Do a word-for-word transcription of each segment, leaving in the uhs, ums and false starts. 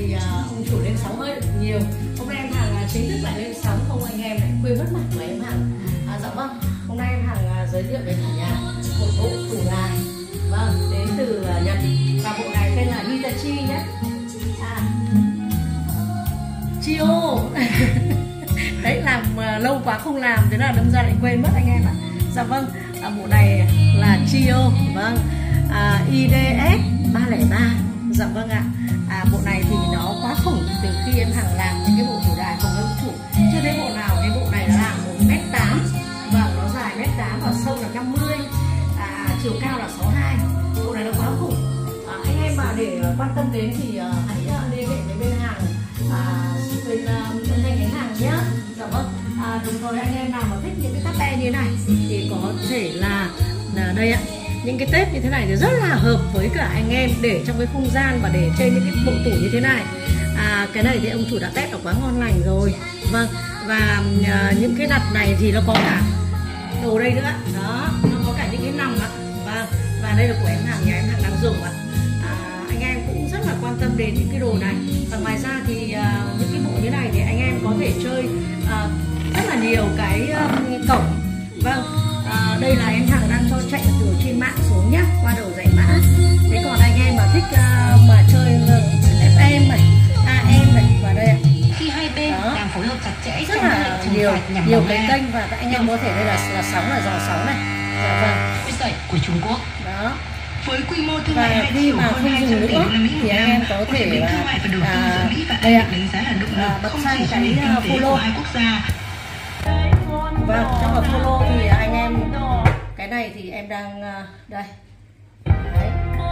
thì uh, ông chủ lên sóng hơi nhiều. Hôm nay em Hằng uh, chính thức lại lên sóng, không anh em lại quên mất mặt của em Hằng. À, dạ vâng, hôm nay em Hằng uh, giới thiệu với cả nhà một bộ tủ gài, vâng, đến từ uh, Nhật, và bộ này tên là Hitachi nhé. À, Chio. Đấy, làm uh, lâu quá không làm, thế là đâm ra lại quên mất anh em ạ. Dạ vâng, à, bộ này là Chio, vâng, à, i đê ét ba không ba. Dạ vâng ạ. À, bộ này thì nó quá khủng từ khi em Hằng làm những cái bộ tủ đài cùng ông chủ. Chưa thấy bộ nào cái bộ này nó làm một mét tám, vâng, nó dài mét tám và sâu là năm mươi, à, chiều cao là sáu mươi hai. Bộ này nó quá khủng. À, anh em mà để quan tâm đến thì uh, hãy uh, liên hệ với bên hàng, à, bên uh, bên thanh hàng nhé. Dạ vâng. À, đồng thời anh em nào mà thích những cái tắp te như thế này thì có thể là, là đây ạ, những cái tép như thế này thì rất là hợp với cả anh em để trong cái không gian và để trên những cái bộ tủ như thế này. À, cái này thì ông chủ đã test là quá ngon lành rồi. Vâng, và à, những cái đặt này thì nó có cả đồ đây nữa đó, nó có cả những cái nằm ạ. Vâng, và đây là của em Hằng, nhà em Hằng đang dùng ạ. À, anh em cũng rất là quan tâm đến những cái đồ này. Và ngoài ra thì à, những cái bộ như này thì anh em có thể chơi à, rất là nhiều cái uh, cổng. Vâng, à, đây là em Hằng đang cho chạy từ trên mạng xuống nhá, qua đầu giải mã. Thế còn anh em mà thích uh, mà chơi uh, ép em này, a em này, và đây khi hai bên đang phối hợp chặt chẽ rất là nhiều nhiều cái kênh, và các anh em có thể đây là là sóng, là dò sóng này. Dạ vâng, dậy của Trung Quốc đó. Với quy mô thương Và mại khi mà không dùng nữa thì anh em có thể là à, đây ạ, à, bật sang cái uh, follow. Vâng, trong hợp follow thì anh em, cái này thì em đang uh, đây. Đấy.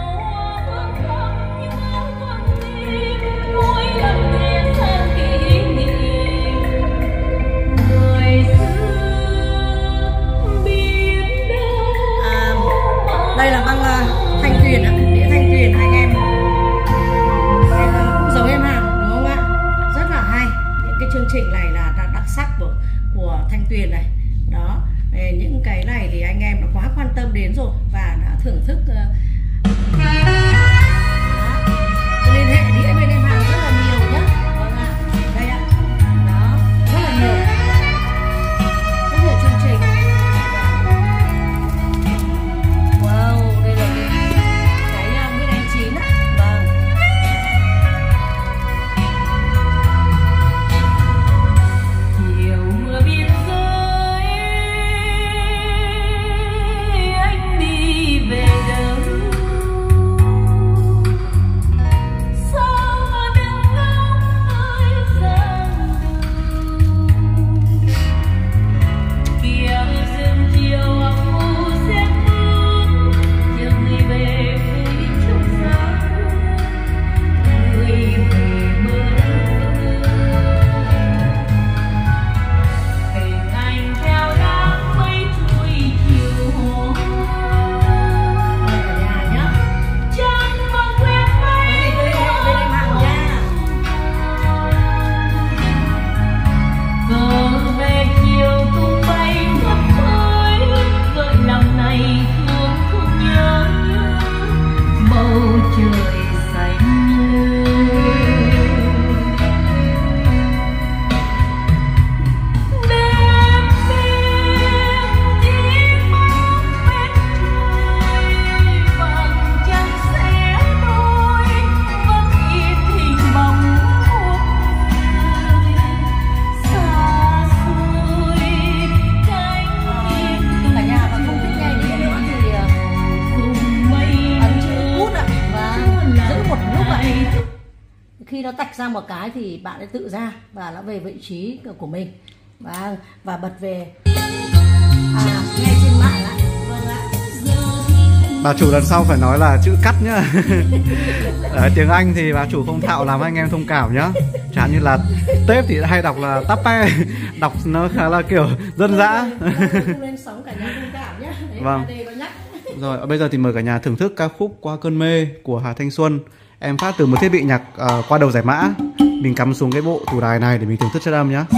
À, đây là băng uh, Thanh Tuyền ạ, đĩa Thanh Tuyền anh em. Đây là cũng giống em Hằng đúng không ạ? Rất là hay. Những cái chương trình này là đặc sắc của của Thanh Tuyền này. Đó, những cái này thì anh em đã quá quan tâm đến rồi và đã thưởng thức. Uh, liên hệ đĩa bên em Hằng rất là nhiều nhé. Vâng ạ, đây ạ, đó, rất là nhiều, rất nhiều chương trình. Wow, đây là cái cái Mít Anh chín á. Vâng. Chiều mưa biên giới anh đi về đâu, sao mà đừng ngóng ai dần kia rừng chiều âm u rét mướt, chiều người về phía trong gió, người về mơ hình ảnh theo đám mây trôi chiều hồ. Ở nhà nhá, chân vòng quen mây bên em Hằng nha. Cờ về chiều tung bay ngất khói, gợi lòng này thương không nhớ bầu trời xanh lơ. Đêm đêm tiếng mong bên trời, vầng trăng sẽ đôi vẫn in hình bóng một người xa xôi cánh tim. Cả nhà mà không thích nghe đĩa nữa thì cùng mây ấn chữ út ạ, và giữ một lúc ạ. Khi nó tách ra một cái thì bạn ấy tự ra và nó về vị trí của mình, và và bật về à, nghe trên mạng ạ. Vâng ạ. Bà chủ lần sau phải nói là chữ cắt nhá. Ở tiếng Anh thì bà chủ không thạo làm anh em thông cảm nhá. Chẳng như là tép thì hay đọc là tape, đọc nó khá là kiểu dân dã. Không lên sóng cả nhà thông cảm nhé. Đấy, vâng. đây có nhắc. Rồi, bây giờ thì mời cả nhà thưởng thức ca khúc Qua Cơn Mê của Hà Thanh Xuân. Em phát từ một thiết bị nhạc uh, qua đầu giải mã. Mình cắm xuống cái bộ tủ đài này để mình thưởng thức chất âm nhá.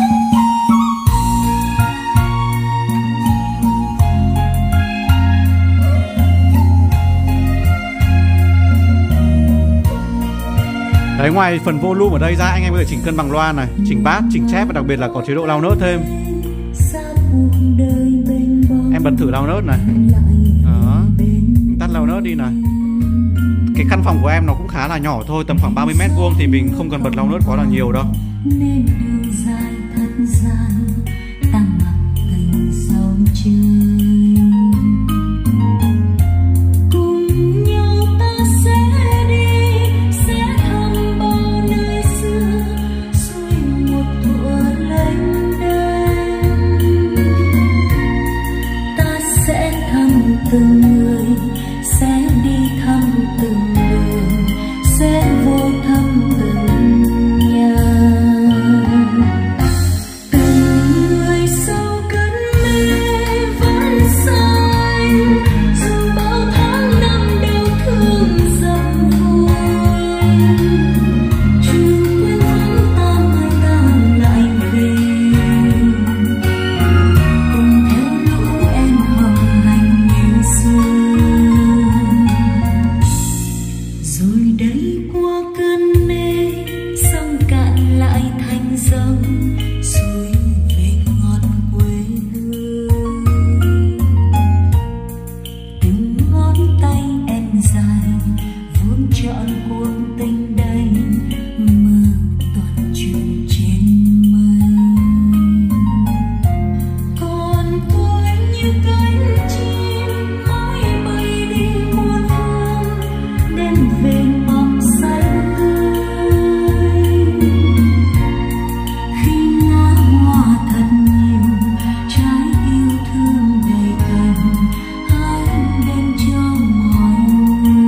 Đấy, ngoài phần volume ở đây ra anh em có thể chỉnh cân bằng loa này, chỉnh bass, chỉnh chép và đặc biệt là có chế độ down nốt thêm. Em bật thử down nốt này. Đó, mình tắt down nốt đi này. Cái căn phòng của em nó cũng khá là nhỏ thôi, tầm khoảng ba mươi mét vuông thì mình không cần bật down nốt quá là nhiều đâu. từng người sẽ đi thăm từng đường, sẽ vô thăm từng nhà. Từng người sau cơn mê vẫn xanh, dù bao tháng năm đau thương dập vùi. Chưa quên vẫn ta mai ta lại về, cùng theo lũ em hồng hành như xưa. Rồi đây qua cơn mê, sông cạn lại thành dòng, xuôi về ngọn quê hương. Từng ngón tay em dài vốn trọn cuộc tình đây, mơ toàn chuyện trên mây. Còn tôi như cánh chim mãi bay đi muôn phương, đem về mọc xanh tươi. Khi lá hoa thật nhiều, trái yêu thương đầy cành, hãy đem cho mọi người.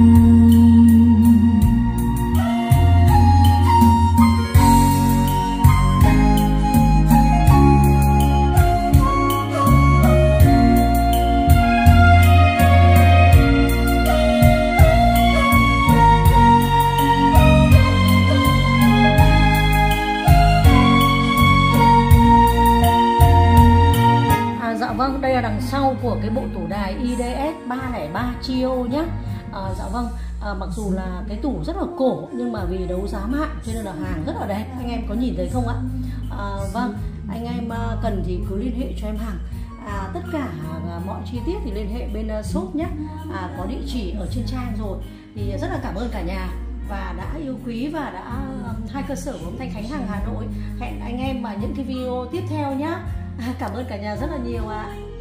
À, dạ vâng, đây là đằng sau của cái bộ tủ đài i đê ét ba không ba Trio nhé. À, dạ vâng, à, mặc dù là cái tủ rất là cổ nhưng mà vì đấu giá mạng cho nên là hàng rất là đẹp. Anh em có nhìn thấy không ạ? À, vâng, anh em à, cần thì cứ liên hệ cho em hàng. À, tất cả à, mọi chi tiết thì liên hệ bên uh, shop nhé. À, có địa chỉ ở trên trang rồi. Thì rất là cảm ơn cả nhà và đã yêu quý và đã um, hai cơ sở của ông Thanh Khánh hàng Hà Nội. Hẹn anh em vào những cái video tiếp theo nhé. À, cảm ơn cả nhà rất là nhiều ạ.